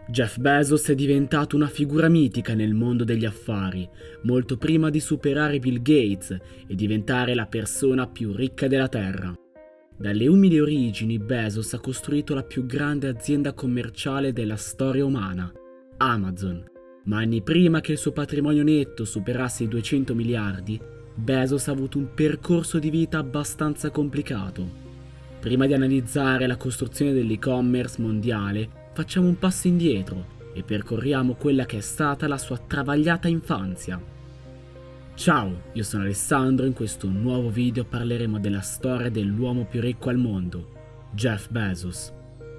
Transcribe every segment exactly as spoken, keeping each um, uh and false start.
Jeff Bezos è diventato una figura mitica nel mondo degli affari, molto prima di superare Bill Gates e diventare la persona più ricca della Terra. Dalle umili origini, Bezos ha costruito la più grande azienda commerciale della storia umana, Amazon. Ma anni prima che il suo patrimonio netto superasse i duecento miliardi, Bezos ha avuto un percorso di vita abbastanza complicato. Prima di analizzare la costruzione dell'e-commerce mondiale, facciamo un passo indietro e percorriamo quella che è stata la sua travagliata infanzia. Ciao, io sono Alessandro e in questo nuovo video parleremo della storia dell'uomo più ricco al mondo, Jeff Bezos.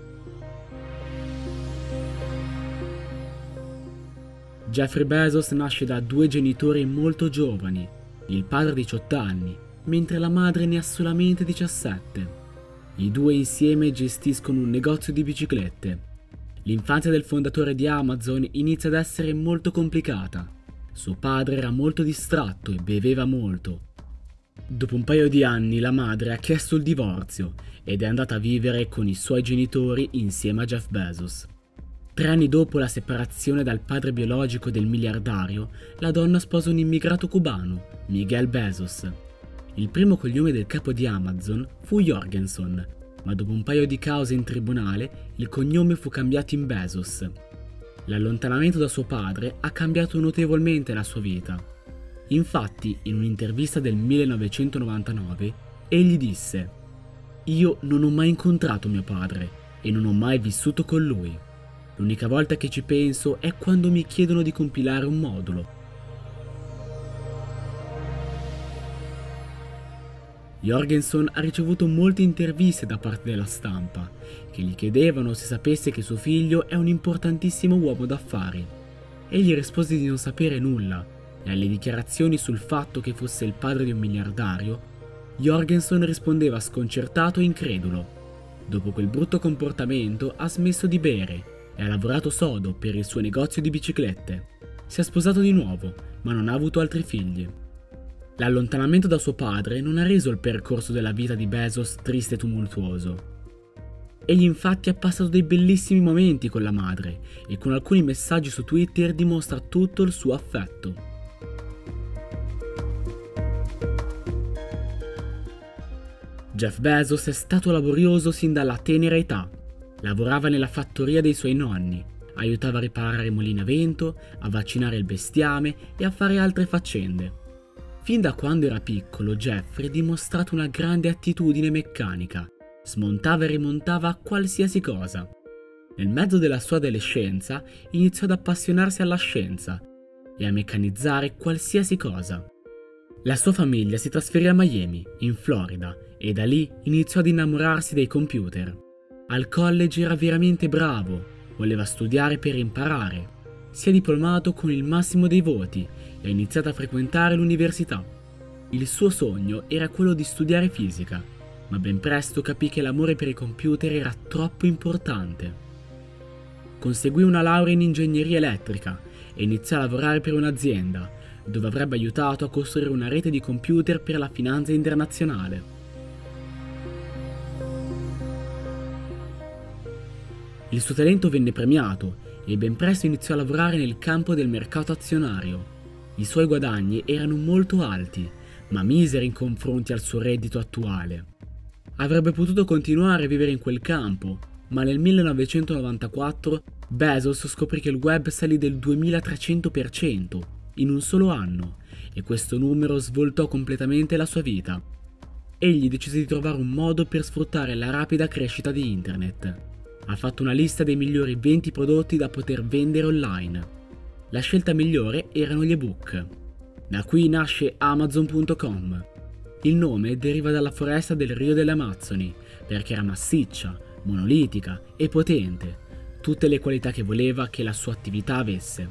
Jeffrey Bezos nasce da due genitori molto giovani, il padre ha diciotto anni, mentre la madre ne ha solamente diciassette. I due insieme gestiscono un negozio di biciclette. L'infanzia del fondatore di Amazon inizia ad essere molto complicata. Suo padre era molto distratto e beveva molto. Dopo un paio di anni la madre ha chiesto il divorzio ed è andata a vivere con i suoi genitori insieme a Jeff Bezos. Tre anni dopo la separazione dal padre biologico del miliardario, la donna sposa un immigrato cubano, Miguel Bezos. Il primo cognome del capo di Amazon fu Jorgenson, ma dopo un paio di cause in tribunale il cognome fu cambiato in Bezos. L'allontanamento da suo padre ha cambiato notevolmente la sua vita. Infatti, in un'intervista del millenovecentonovantanove, egli disse: «Io non ho mai incontrato mio padre e non ho mai vissuto con lui. L'unica volta che ci penso è quando mi chiedono di compilare un modulo». Jorgenson ha ricevuto molte interviste da parte della stampa, che gli chiedevano se sapesse che suo figlio è un importantissimo uomo d'affari. Egli rispose di non sapere nulla, e alle dichiarazioni sul fatto che fosse il padre di un miliardario, Jorgenson rispondeva sconcertato e incredulo. Dopo quel brutto comportamento ha smesso di bere e ha lavorato sodo per il suo negozio di biciclette. Si è sposato di nuovo, ma non ha avuto altri figli. L'allontanamento da suo padre non ha reso il percorso della vita di Bezos triste e tumultuoso. Egli infatti ha passato dei bellissimi momenti con la madre e con alcuni messaggi su Twitter dimostra tutto il suo affetto. Jeff Bezos è stato laborioso sin dalla tenera età. Lavorava nella fattoria dei suoi nonni, aiutava a riparare mulini a vento, a vaccinare il bestiame e a fare altre faccende. Fin da quando era piccolo, Jeffrey ha dimostrato una grande attitudine meccanica. Smontava e rimontava qualsiasi cosa. Nel mezzo della sua adolescenza iniziò ad appassionarsi alla scienza e a meccanizzare qualsiasi cosa. La sua famiglia si trasferì a Miami, in Florida, e da lì iniziò ad innamorarsi dei computer. Al college era veramente bravo, voleva studiare per imparare. Si è diplomato con il massimo dei voti e ha iniziato a frequentare l'università. Il suo sogno era quello di studiare fisica, ma ben presto capì che l'amore per i computer era troppo importante. Conseguì una laurea in ingegneria elettrica e iniziò a lavorare per un'azienda, dove avrebbe aiutato a costruire una rete di computer per la finanza internazionale. Il suo talento venne premiato e ben presto iniziò a lavorare nel campo del mercato azionario. I suoi guadagni erano molto alti, ma miseri in confronti al suo reddito attuale. Avrebbe potuto continuare a vivere in quel campo, ma nel millenovecentonovantaquattro Bezos scoprì che il web salì del duemilatrecento per cento in un solo anno e questo numero svoltò completamente la sua vita. Egli decise di trovare un modo per sfruttare la rapida crescita di internet. Ha fatto una lista dei migliori venti prodotti da poter vendere online. La scelta migliore erano gli ebook. Da qui nasce Amazon punto com. Il nome deriva dalla foresta del Rio delle Amazzoni, perché era massiccia, monolitica e potente, tutte le qualità che voleva che la sua attività avesse.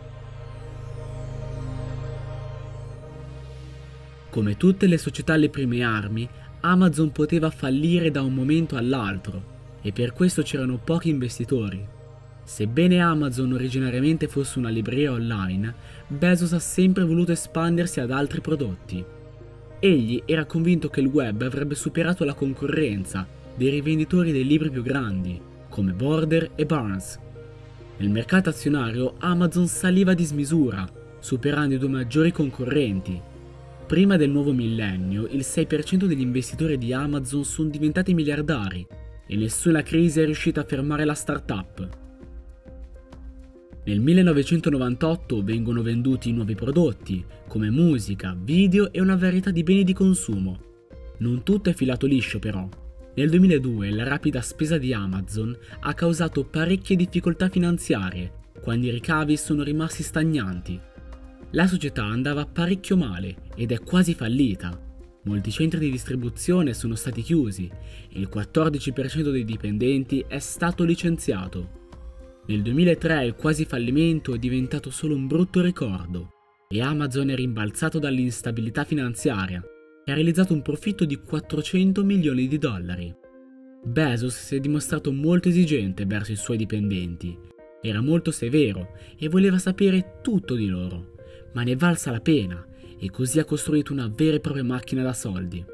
Come tutte le società alle prime armi, Amazon poteva fallire da un momento all'altro, e per questo c'erano pochi investitori. Sebbene Amazon originariamente fosse una libreria online, Bezos ha sempre voluto espandersi ad altri prodotti. Egli era convinto che il web avrebbe superato la concorrenza dei rivenditori dei libri più grandi, come Border e Barnes. Nel mercato azionario Amazon saliva a dismisura, superando i due maggiori concorrenti. Prima del nuovo millennio, il sei per cento degli investitori di Amazon sono diventati miliardari e nessuna crisi è riuscita a fermare la startup. Nel millenovecentonovantotto vengono venduti nuovi prodotti, come musica, video e una varietà di beni di consumo. Non tutto è filato liscio però. Nel duemiladue la rapida spesa di Amazon ha causato parecchie difficoltà finanziarie, quando i ricavi sono rimasti stagnanti. La società andava parecchio male ed è quasi fallita. Molti centri di distribuzione sono stati chiusi e il quattordici per cento dei dipendenti è stato licenziato. Nel duemilatré il quasi fallimento è diventato solo un brutto ricordo e Amazon è rimbalzato dall'instabilità finanziaria e ha realizzato un profitto di quattrocento milioni di dollari. Bezos si è dimostrato molto esigente verso i suoi dipendenti. Era molto severo e voleva sapere tutto di loro, ma ne è valsa la pena e così ha costruito una vera e propria macchina da soldi.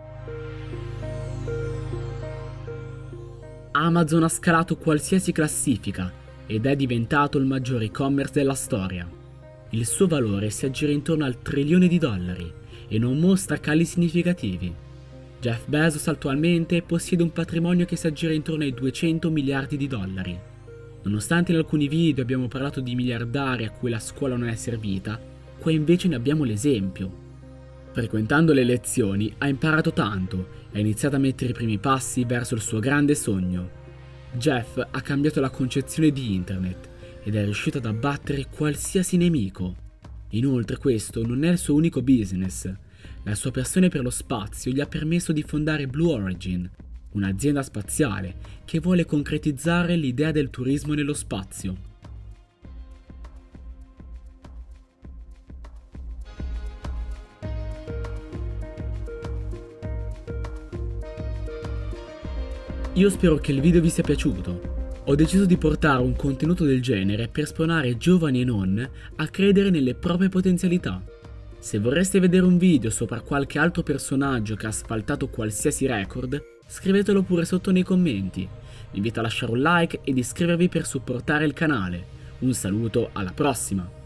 Amazon ha scalato qualsiasi classifica ed è diventato il maggiore e-commerce della storia. Il suo valore si aggira intorno al trilione di dollari e non mostra cali significativi. Jeff Bezos attualmente possiede un patrimonio che si aggira intorno ai duecento miliardi di dollari. Nonostante in alcuni video abbiamo parlato di miliardari a cui la scuola non è servita, qua invece ne abbiamo l'esempio. Frequentando le lezioni ha imparato tanto e ha iniziato a mettere i primi passi verso il suo grande sogno. Jeff ha cambiato la concezione di internet ed è riuscito ad abbattere qualsiasi nemico. Inoltre questo non è il suo unico business. La sua passione per lo spazio gli ha permesso di fondare Blue Origin, un'azienda spaziale che vuole concretizzare l'idea del turismo nello spazio. Io spero che il video vi sia piaciuto. Ho deciso di portare un contenuto del genere per spronare giovani e non a credere nelle proprie potenzialità. Se vorreste vedere un video sopra qualche altro personaggio che ha sfaltato qualsiasi record, scrivetelo pure sotto nei commenti. Vi invito a lasciare un like ed iscrivervi per supportare il canale. Un saluto, alla prossima!